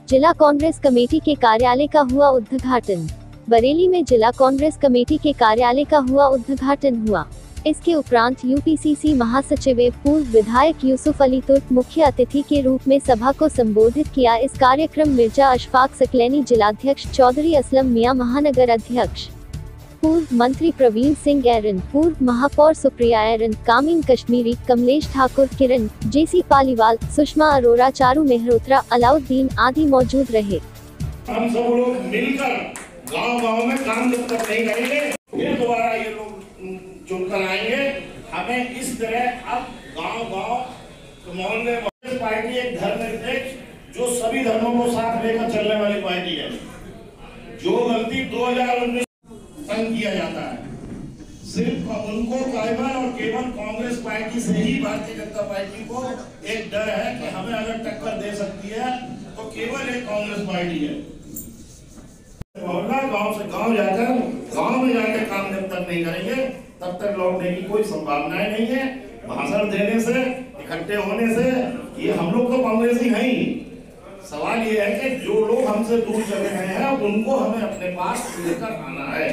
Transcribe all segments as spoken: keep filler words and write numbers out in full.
जिला कांग्रेस कमेटी के कार्यालय का हुआ उद्घाटन। बरेली में जिला कांग्रेस कमेटी के कार्यालय का हुआ उद्घाटन हुआ। इसके उपरांत यूपीसीसी महासचिव एवं पूर्व विधायक यूसुफ अली तुर्क मुख्य अतिथि के रूप में सभा को संबोधित किया। इस कार्यक्रम मिर्जा अशफाक सकलैनी जिलाध्यक्ष, चौधरी असलम मियां महानगर अध्यक्ष, पूर्व मंत्री प्रवीण सिंह ऐरन, पूर्व महापौर सुप्रिया ऐरन, कामिन कश्मीरी, कमलेश ठाकुर, किरण, जेसी पालीवाल, सुषमा अरोरा, चारू मेहरोत्रा, अलाउद्दीन आदि मौजूद रहे। हम सब लोग मिलकर गांव-गांव में काम जब तक नहीं करेंगे, फिर दोबारा ये लोग चुनकर आएंगे। हमें इस तरह अब गांव-गांव मोहल्ले में पार्टी एक धर्मनिरपेक्ष जो सभी धर्मों को साथ लेकर चलने वाली पार्टी है। जो गलती दो हजार उन्नीस किया जाता है, सिर्फ उनको केवल और केवल कांग्रेस पार्टी से ही भारतीय जनता पार्टी को एक डर है कि हमें अगर टक्कर दे सकती है तो केवल एक कांग्रेस पार्टी है। मोहल्ला गांव से गांव जाकर गांव में जाकर काम जब तक नहीं करेंगे तब तक लौटने की कोई संभावना नहीं है। भाषण देने से, इकट्ठे होने से, ये हम लोग तो कांग्रेस ही नहीं। सवाल ये है कि जो लोग हमसे दूर चले गए हैं उनको हमें अपने पास लेकर आना है।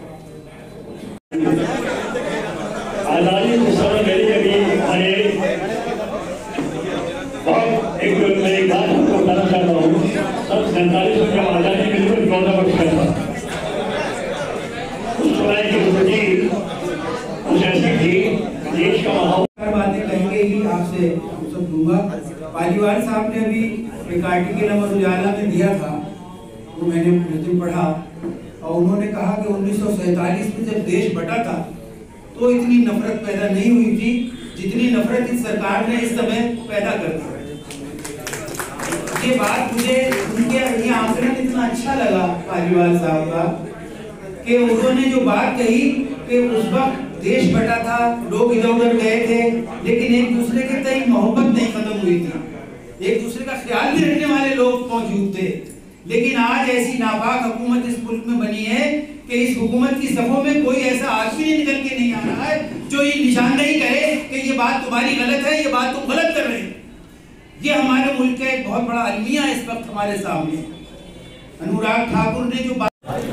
आजादी के समय मेरी अभी मैंने एक मैं एक बात आपको बताना चाहता हूँ। सब सैंतालीस में जब आजादी बिल्कुल चौदह वर्ष का था, उस समय की स्थिति कुछ ऐसी थी, देश का माहौल। बातें कहेंगे ही आपसे सब दूंगा। पालीवाल साहब ने अभी एक आर्टिकल अमर उजाला में दिया था, वो मैंने उस दिन पढ़ा, और उन्होंने कहा कि उन्नीस सौ सैतालीस में जब देश बटा था तो इतनी नफरत पैदा नहीं हुई थी जितनी नफरत इस सरकार ने इस समय पैदा कर दी। ये बात मुझे उनके ये आंकड़न इतना अच्छा लगा पालीवाल साहब का कि उन्होंने जो बात कही कि उस वक्त देश बटा था, लोग इधर उधर गए थे, लेकिन एक दूसरे के तय मोहब्बत नहीं खत्म हुई थी, एक दूसरे का ख्याल भी रखने वाले लोग मौजूद थे। लेकिन आज ऐसी नापाक हुकूमत इस मुल्क में बनी है कि इस हुकूमत की सफों में कोई ऐसा आदमी निकल के नहीं आ रहा है जो ये निशानदेही करे कि ये बात तुम्हारी गलत है, ये बात तुम गलत कर रहे हो। ये हमारे मुल्क का एक बहुत बड़ा अलमिया इस वक्त हमारे सामने। अनुराग ठाकुर ने जो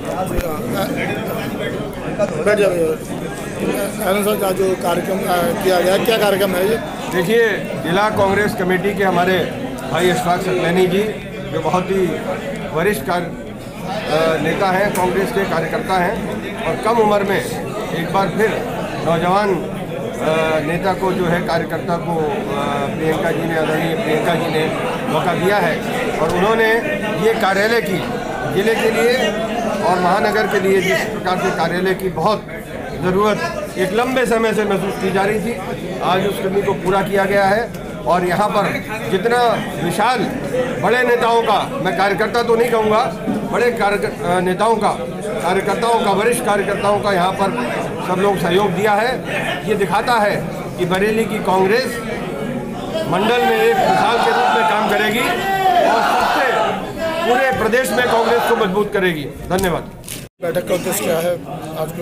का जो कार्यक्रम किया गया, क्या कार्यक्रम है ये? देखिए, जिला कांग्रेस कमेटी के हमारे भाई अशफाक सकलैनी जी जो बहुत ही वरिष्ठ कार्य नेता हैं, कांग्रेस के कार्यकर्ता हैं, और कम उम्र में एक बार फिर नौजवान नेता को जो है कार्यकर्ता को प्रियंका जी ने आदरणीय प्रियंका जी ने मौका दिया है, और उन्होंने ये कार्यालय की जिले के लिए और महानगर के लिए जिस प्रकार से कार्यालय की बहुत ज़रूरत एक लंबे समय से महसूस की जा रही थी, आज उस कमी को पूरा किया गया है। और यहाँ पर जितना विशाल बड़े नेताओं का, मैं कार्यकर्ता तो नहीं कहूँगा, बड़े कार्य नेताओं का, कार्यकर्ताओं का, वरिष्ठ कार्यकर्ताओं का यहाँ पर सब लोग सहयोग दिया है, ये दिखाता है कि बरेली की कांग्रेस मंडल में एक मिसाल के रूप में काम करेगी और सबसे पूरे प्रदेश में कांग्रेस को मजबूत करेगी। धन्यवाद। बैठक का उद्देश्य क्या है? आज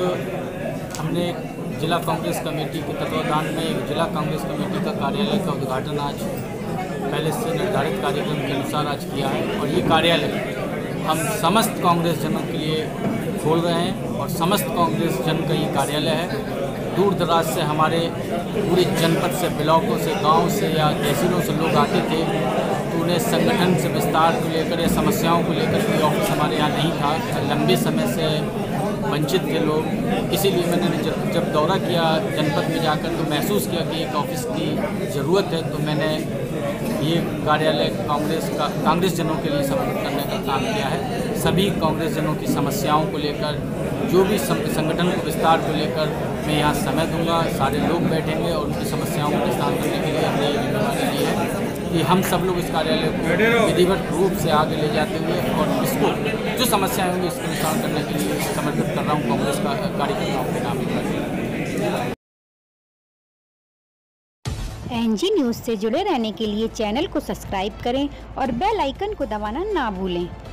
आज हमने जिला कांग्रेस कमेटी के तत्वाधान में एक जिला कांग्रेस कमेटी का कार्यालय का उद्घाटन आज पहले से निर्धारित कार्यक्रम के अनुसार आज किया है, और ये कार्यालय हम समस्त कांग्रेस जनों के लिए खोल रहे हैं, और समस्त कांग्रेस जन का ये कार्यालय है। दूर दराज से हमारे पूरे जनपद से, ब्लॉकों से, गांव से या तहसीलों से लोग आते थे, तो उन्हें संगठन से विस्तार को लेकर या समस्याओं को लेकर कोई ऑफिस हमारे यहाँ नहीं था, लंबे समय से वंचित थे लोग। इसीलिए मैंने जब जब दौरा किया जनपद में जाकर तो महसूस किया कि एक ऑफिस की ज़रूरत है, तो मैंने ये कार्यालय कांग्रेस का कांग्रेस जनों के लिए समर्पित करने का काम किया है। सभी कांग्रेस जनों की समस्याओं को लेकर, जो भी संगठन को विस्तार को लेकर मैं यहाँ समय दूंगा, सारे लोग बैठेंगे और उनकी समस्याओं को विस्तार करने के लिए हमने ये जिम्मेदारी ली है कि हम सब लोग इस कार्यालय को विधिवत रूप से आगे ले जाते हुए और इसको जो समस्याएं होंगी इसको निशान करने के लिए समर्पित कर रहा हूँ कांग्रेस का कार्यकर्ताओं के नाम पर। एनजी न्यूज़ से जुड़े रहने के लिए चैनल को सब्सक्राइब करें और बेल आइकन को दबाना ना भूलें।